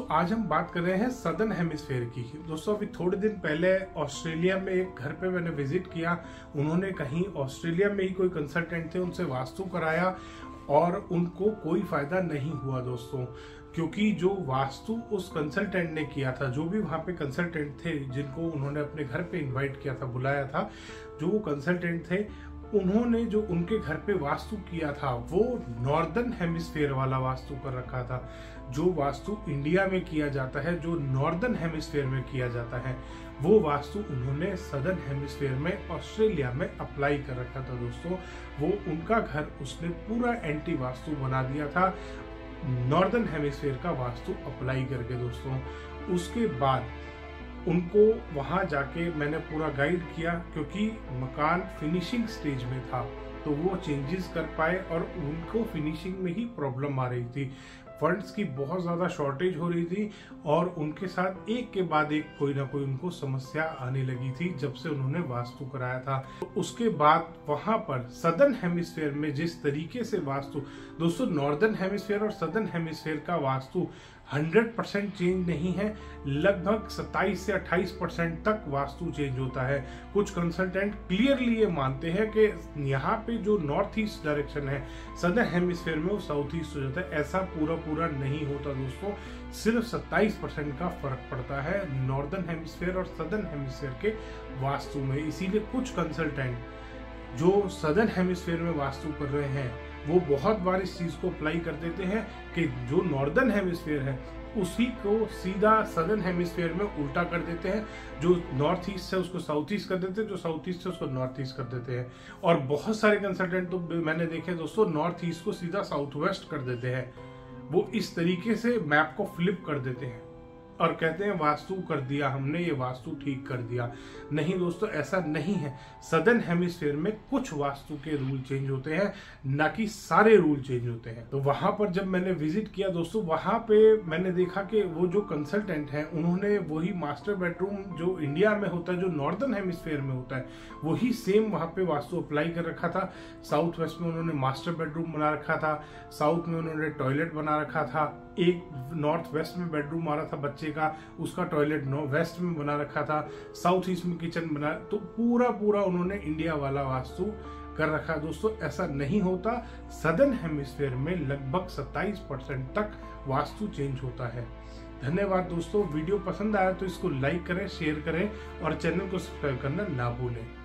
आज हम बात कर रहे हैं सदर्न हेमिस्फेयर की। दोस्तों अभी थोड़े दिन पहले ऑस्ट्रेलिया में एक घर पे मैंने विजिट किया। उन्होंने कहीं ऑस्ट्रेलिया में ही कोई कंसल्टेंट थे, उनसे वास्तु कराया और उनको कोई फायदा नहीं हुआ दोस्तों, क्योंकि जो वास्तु उस कंसल्टेंट ने किया था, जो भी वहाँ पे कंसल्टेंट थे जिनको उन्होंने अपने घर पे इनवाइट किया था, बुलाया था, जो वो कंसल्टेंट थे, उन्होंने जो उनके घर पे वास्तु किया था वो नॉर्दर्न हेमिस्फेयर वाला वास्तु कर रखा था। जो वास्तु इंडिया में किया जाता है, जो नॉर्दर्न हेमिस्फेयर में किया जाता है, वो वास्तु उन्होंने सदर्न हेमिस्फेयर में ऑस्ट्रेलिया में अप्लाई कर रखा था दोस्तों। वो उनका घर उसने पूरा एंटी वास्तु बना दिया था नॉर्दर्न हेमिस्फेयर का वास्तु अप्लाई करके दोस्तों। उसके बाद उनको वहां जाके मैंने पूरा गाइड किया, क्योंकि मकान फिनिशिंग स्टेज में था तो वो चेंजेस कर पाए और उनको फिनिशिंग में ही प्रॉब्लम आ रही थी। फंड्स की बहुत ज़्यादा शॉर्टेज हो रही थी और उनके साथ एक के बाद एक कोई ना कोई उनको समस्या आने लगी थी जब से उन्होंने वास्तु कराया था। तो उसके बाद वहां पर सदर्न हेमिस्फेयर में जिस तरीके से वास्तु, दोस्तों नॉर्दर्न हेमिस्फेयर और सदर्न हेमिस्फेयर का वास्तु 100% चेंज नहीं है, लगभग 27 से 28% तक वास्तु चेंज होता है। कुछ कंसल्टेंट क्लियरली ये मानते हैं कि यहाँ पे जो नॉर्थ ईस्ट डायरेक्शन है सदर्न हेमिस्फेयर में, वो साउथ ईस्ट हो जाता है। ऐसा पूरा नहीं होता दोस्तों, सिर्फ 27% का फर्क पड़ता है नॉर्दर्न हेमिस्फेयर और सदर्न हेमिस्फेयर के वास्तु में। इसीलिए कुछ कंसल्टेंट जो सदर्न हेमिस्फेयर में वास्तु कर रहे हैं वो बहुत बार इस चीज को अप्लाई कर देते हैं कि जो नॉर्दर्न हेमिस्फेयर है उसी को सीधा सदर्न हेमिस्फेयर में उल्टा कर देते हैं। जो नॉर्थ ईस्ट है उसको साउथ ईस्ट कर देते हैं, जो साउथ ईस्ट है उसको नॉर्थ ईस्ट कर देते हैं। और बहुत सारे कंसल्टेंट तो मैंने देखे दोस्तों नॉर्थ ईस्ट को सीधा साउथ वेस्ट कर देते हैं। वो इस तरीके से मैप को फ्लिप कर देते हैं और कहते हैं वास्तु कर दिया हमने, ये वास्तु ठीक कर दिया। नहीं दोस्तों, ऐसा नहीं है। सदर्न हेमिस्फेयर में कुछ वास्तु के रूल चेंज होते हैं, ना कि सारे रूल चेंज होते हैं। तो वहां पर जब मैंने विजिट किया दोस्तों, वहां पे मैंने देखा कि वो जो कंसल्टेंट हैं उन्होंने वही मास्टर बेडरूम जो इंडिया में होता है, जो नॉर्दर्न हेमिस्फेयर में होता है, वही सेम वहां पे वास्तु अप्लाई कर रखा था। साउथ वेस्ट में उन्होंने मास्टर बेडरूम बना रखा था, साउथ में उन्होंने टॉयलेट बना रखा था, एक नॉर्थ वेस्ट में बेडरूम आ रहा था बच्चे का, उसका टॉयलेट वेस्ट में बना रखा था, साउथ ईस्ट में किचन बना, तो पूरा उन्होंने इंडिया वाला वास्तु कर रखा दोस्तों। ऐसा नहीं होता। सदर्न हेमिस्फेयर में लगभग 27% तक वास्तु चेंज होता है। धन्यवाद दोस्तों। वीडियो पसंद आया तो इसको लाइक करें, शेयर करें और चैनल को सब्सक्राइब करना ना भूलें।